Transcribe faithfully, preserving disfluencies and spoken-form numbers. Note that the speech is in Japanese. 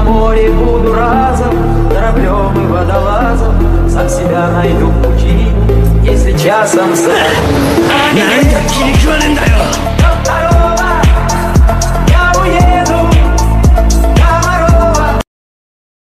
море буду разом, кораблем и водолазом, сам себя найду в пучине, если часом сам. 何が気に食わねえんだよ。